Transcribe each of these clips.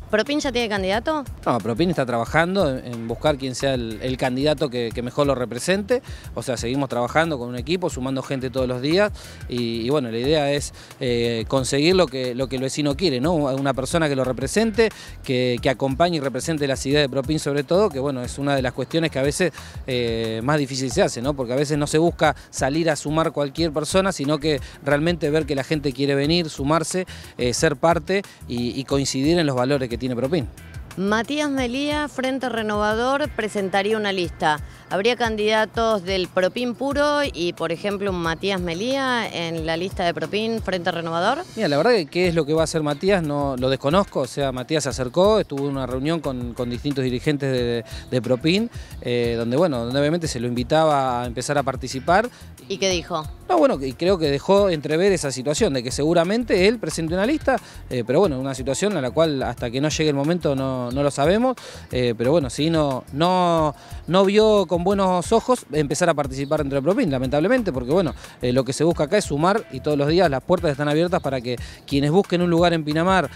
¿Propin ya tiene candidato? No, Propin está trabajando en buscar quién sea el candidato que mejor lo represente. O sea, seguimos trabajando con un equipo, sumando gente todos los días y bueno, la idea es conseguir lo que el vecino quiere, ¿no? Una persona que lo represente, que acompañe y represente las ideas de Propin sobre todo, que bueno, es una de las cuestiones que a veces más difícil se hace, ¿no? Porque a veces no se busca salir a sumar cualquier persona, sino que realmente ver que la gente quiere venir, sumarse, ser parte y coincidir en los valores que tiene Propin. Matías Melía, Frente Renovador, presentaría una lista. ¿Habría candidatos del Propin puro y, por ejemplo, un Matías Melía en la lista de Propin, Frente Renovador? Mira, la verdad que qué es lo que va a hacer Matías no lo desconozco. O sea, Matías se acercó, estuvo en una reunión con distintos dirigentes de Propin, donde obviamente se lo invitaba a empezar a participar. ¿Y qué dijo? No, bueno, y creo que dejó entrever esa situación de que seguramente él presente una lista, pero bueno, una situación a la cual hasta que no llegue el momento no lo sabemos, pero bueno, sí, no vio con buenos ojos empezar a participar dentro de Propin, lamentablemente, porque bueno, lo que se busca acá es sumar y todos los días las puertas están abiertas para que quienes busquen un lugar en Pinamar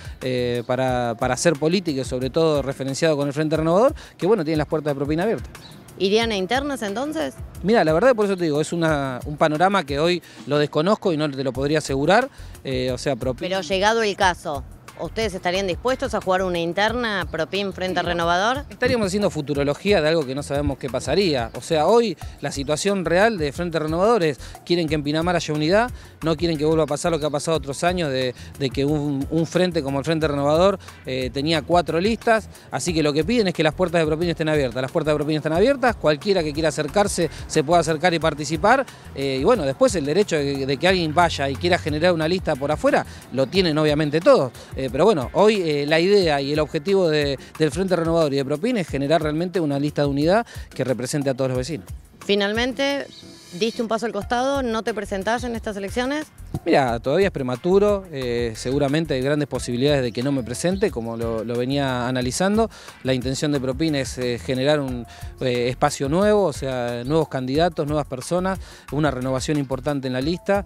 para hacer política y sobre todo referenciado con el Frente Renovador, que bueno, tienen las puertas de Propin abiertas. ¿Irían a internas entonces? Mira, la verdad por eso te digo, es un panorama que hoy lo desconozco y no te lo podría asegurar, o sea, Propin... Pero llegado el caso, ¿ustedes estarían dispuestos a jugar una interna Propin Frente Renovador? Estaríamos haciendo futurología de algo que no sabemos qué pasaría. O sea, hoy la situación real de Frente Renovador es, quieren que en Pinamar haya unidad, no quieren que vuelva a pasar lo que ha pasado otros años de que un frente como el Frente Renovador tenía 4 listas, así que lo que piden es que las puertas de Propin estén abiertas. Las puertas de Propin están abiertas, cualquiera que quiera acercarse se puede acercar y participar, y bueno, después el derecho de que alguien vaya y quiera generar una lista por afuera, lo tienen obviamente todos. Pero bueno, hoy la idea y el objetivo del Frente Renovador y de Propin es generar realmente una lista de unidad que represente a todos los vecinos. Finalmente, ¿diste un paso al costado? ¿No te presentás en estas elecciones? Mira, todavía es prematuro, seguramente hay grandes posibilidades de que no me presente, como lo venía analizando. La intención de Propin es generar un espacio nuevo, o sea, nuevos candidatos, nuevas personas, una renovación importante en la lista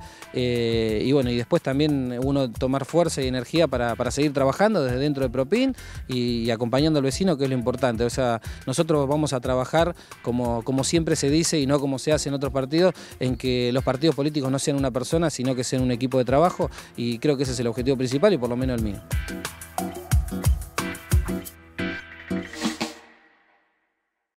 y bueno, y después también uno tomar fuerza y energía para seguir trabajando desde dentro de Propin y acompañando al vecino, que es lo importante. O sea, nosotros vamos a trabajar como siempre se dice y no como se hace en otros partidos, en que los partidos políticos no sean una persona, sino que sean un equipo de trabajo, y creo que ese es el objetivo principal y por lo menos el mío.